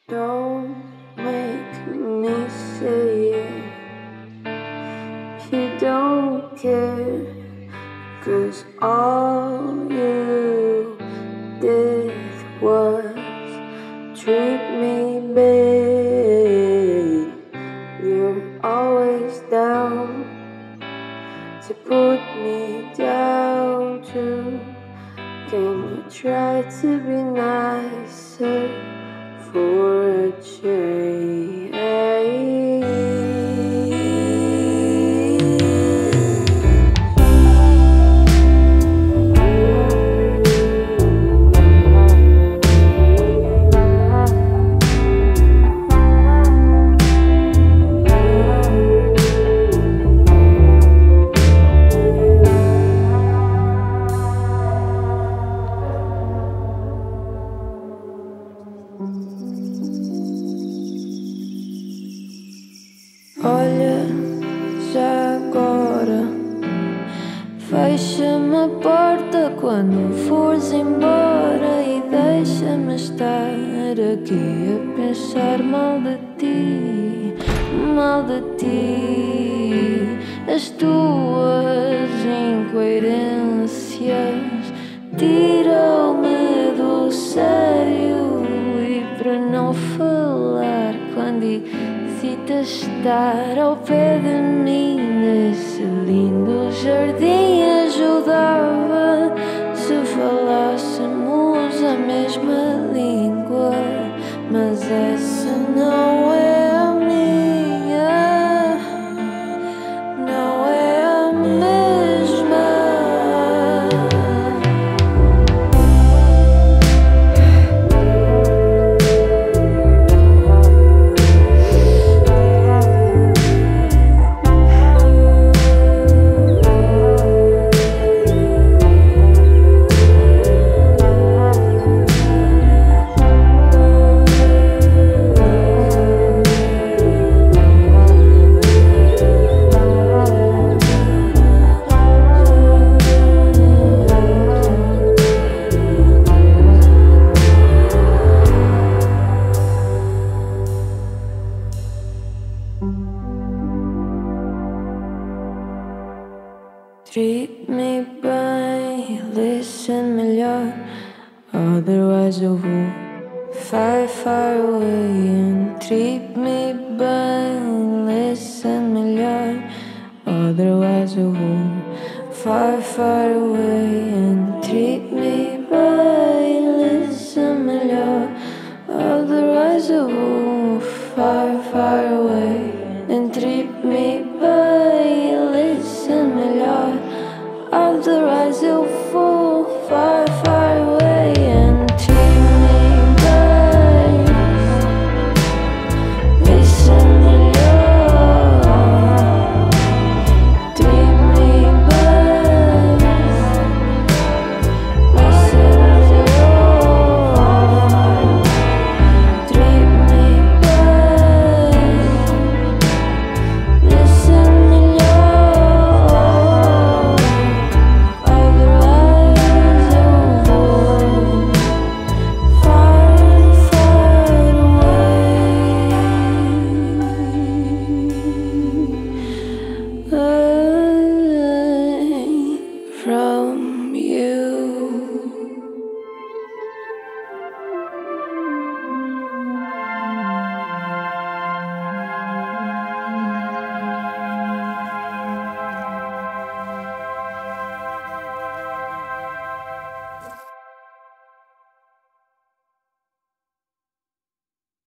Don't make me say it. You don't care, 'cause all you did was treat me bad. You're always down to put me down too. Can you try to be nicer for a change? Olha, já agora, fecha-me a porta quando fores embora e deixa-me estar aqui a pensar mal de ti, mal de ti. As tuas incoerências tiram-me do sério, e para não falar quando necessitas estar ao pé de mim nesse lindo jardim, ajudava se falássemos a mesma língua, mas essa não é a minha, não é a mesma. Treat me bem, listen melhor, otherwise eu vou far, far away. And treat me bem, listen melhor, otherwise eu vou far, far away. And treat me bem, listen melhor, otherwise eu vou far, far away. And treat me bem, listen melhor, otherwise eu vou far, far away. And treat me bem, listen melhor, treat me bem, listen melhor, treat me bem, listen melhor, otherwise eu vou far, far away from you.